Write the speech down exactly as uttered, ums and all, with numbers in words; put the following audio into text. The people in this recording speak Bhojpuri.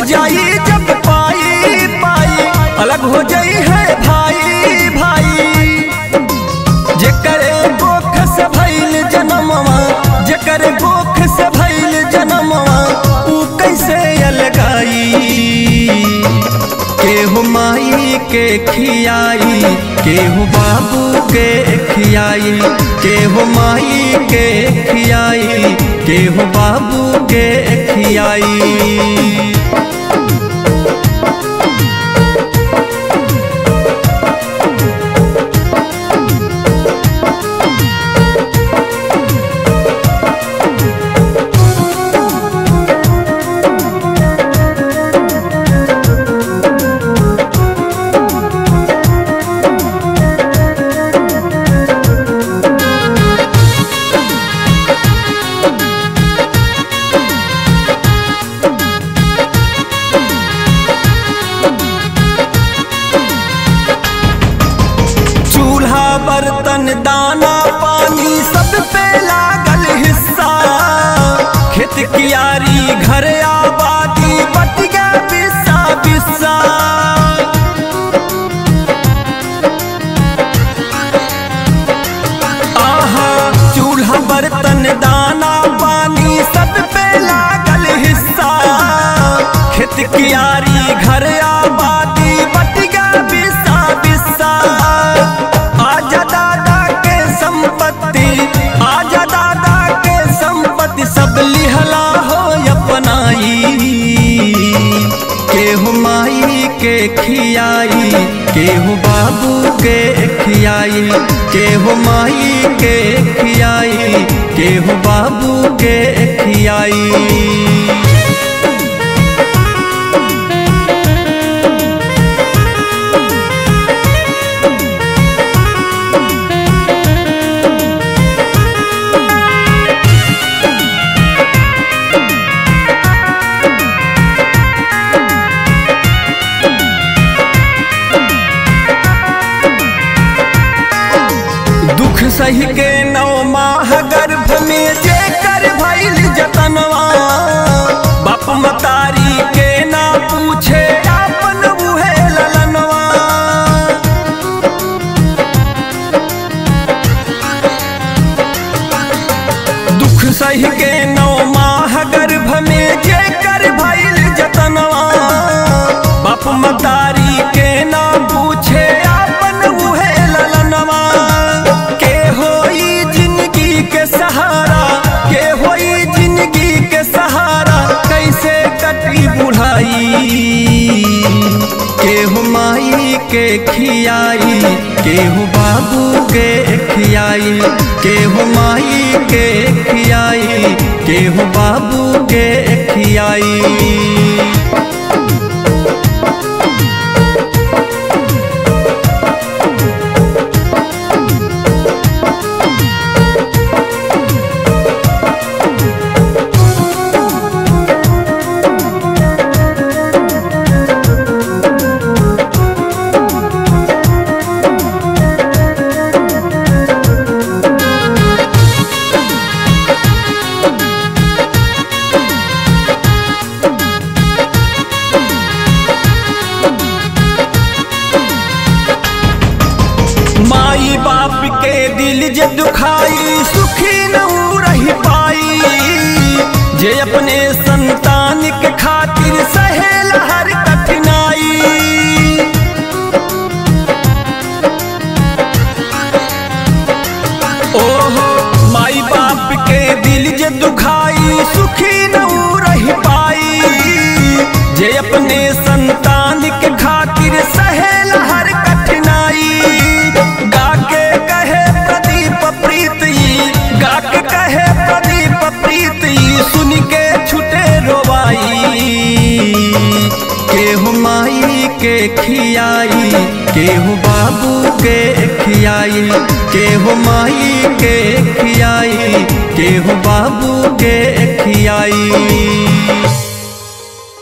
जाई जब पाई पाई, अलग हो जाई है भाई भाई। जेकर गोख से भइल जनमवा, जेकर गोख से भइल जनमवा, ऊ कैसे अलगाई। केहू माई के खियाई, केहू बाबू के खियाई, केहू माई के खियाई, केहू बाबू के खियाई। बर्तन दाना पानी सब पे लागल हिस्सा, खेत कियारी घर आबादी बट गया बिस्सा बिस्सा। आहा चूल्हा बर्तन दाना पानी सब पे लागल हिस्सा, खेत कियारी घर आबादी बट गया बिस्सा बिस्सा। आजा दादा के संपत्ति, आजा दादा के संपत्ति सब लिहला हो अपनाई। केहू माई के खियाई, केहू बाबू के खियाई, केहू माई के खियाई, केहू बाबू के खियाई। दुख सही के नौ माह गर्भ में जेकर भइल जतनवा, बाप मतारी के ना पूछे आपन उहे ललनवा। दुख सही के नौ माह गर्भ में जेकर भइल जतनवा, बाप मतारी के ना पूछे आपन उहे ललनवा। के सहारा के होई जिंदगी के सहारा, कैसे कटी बुढ़ाई। केहू माई के खियाई, केहू बाबू के खियाई, केहू माई के खियाई, केहू बाबू के खियाई। माई बाप के दिल जे दुखाई, सुखी न रही पाई। जे अपने संतान के खातिर सहेल हर कठिनाई। ओहो माई बाप के दिल जे दुखाई, सुखी न रही पाई। जे अपने संतान के खातिर सहेल हर कठिनाई। गा के कहे प्रदीप प्रीत, गा के कहे प्रदीप प्रीत, सुन के छुटे रोवाई। केहू माई के खियाई, केहू बाबू के खियाई, केहू माई के खियाई, केहू बाबू के खियाई।